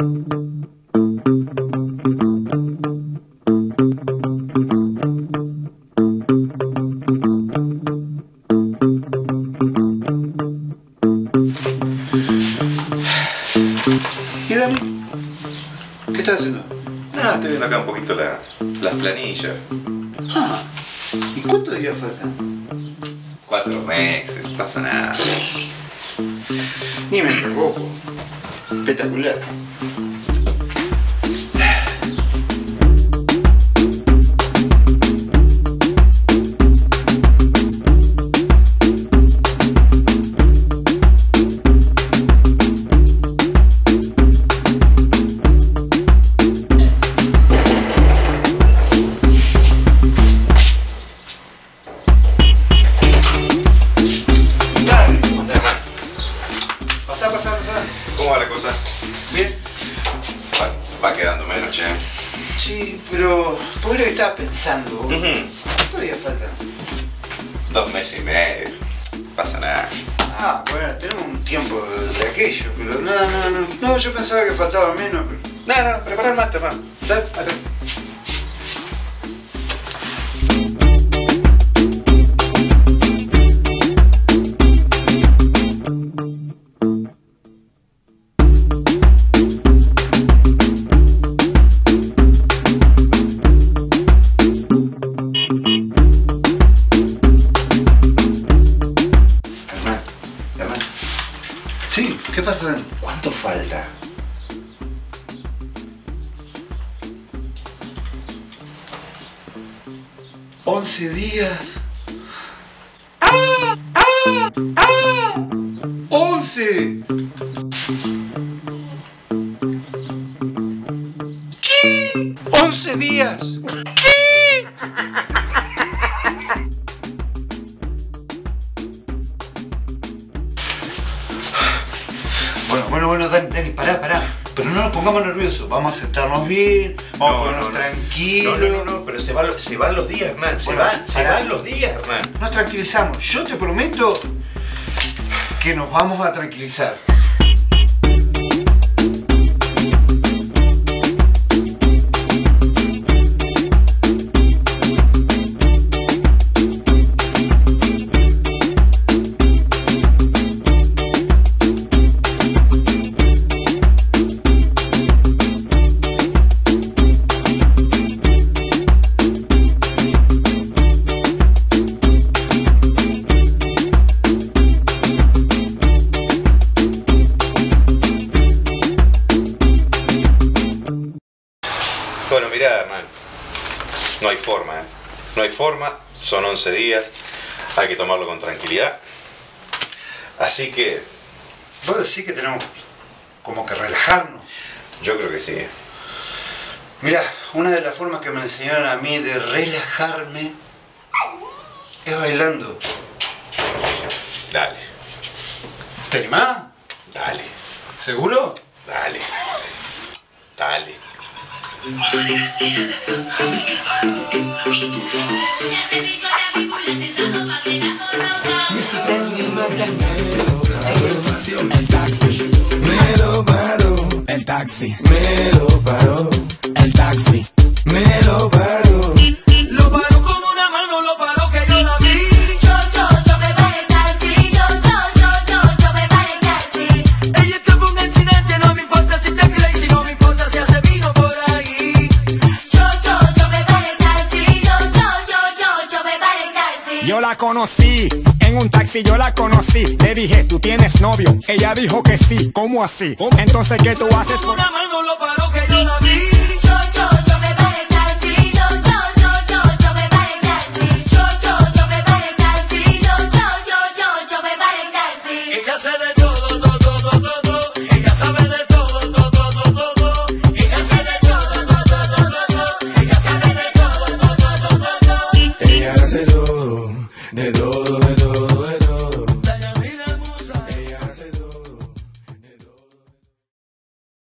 ¿Y Dani? ¿Qué estás haciendo? Nada, estoy viendo acá un poquito las planillas. Ah, ¿y cuántos días faltan? 4 meses, no pasa nada. Ni me preocupo. Espectacular. Pasá. ¿Cómo va la cosa? ¿Bien? Va quedando menos, che. Sí, pero ¿por qué estaba pensando? ¿Cuántos días faltan? 2 meses y medio. No pasa nada. Ah, bueno, tenemos un tiempo de aquello, pero no, yo pensaba que faltaba menos, pero... No, prepara el mate, hermano. Dale. Hermano. Sí, ¿qué pasa? ¿Cuánto falta? ¿11 días? 11. ¿Qué? 11 días. ¿Qué? Bueno, Dani, pará. Pero no nos pongamos nerviosos, vamos a sentarnos bien, vamos a ponernos tranquilos. No, pero se van los días, Hernán. Se van los días, Hernán. Nos tranquilizamos. Yo te prometo que nos vamos a tranquilizar. Bueno, mirá, hermano. No hay forma, ¿eh? No hay forma. Son 11 días. Hay que tomarlo con tranquilidad. Así que... ¿Vos decís que tenemos como que relajarnos? Yo creo que sí. Mirá, una de las formas que me enseñaron a mí de relajarme es bailando. Dale. ¿Te animás? Dale. ¿Seguro? Dale. El taxi me lo paró. Lo paró como una mano, lo paró que yo la vi. Yo me paré el taxi. Yo me paré el taxi. Ella tuvo un accidente, no me importa si te crees, si no me importa si hace vino por ahí. Yo me paré el taxi. Yo me paré el taxi. Yo la conocí, en un taxi yo la conocí. Le dije, ¿tú tienes novio? Ella dijo que sí. ¿Cómo así? Entonces, ¿qué tú haces? Una mano lo paró que yo la vi.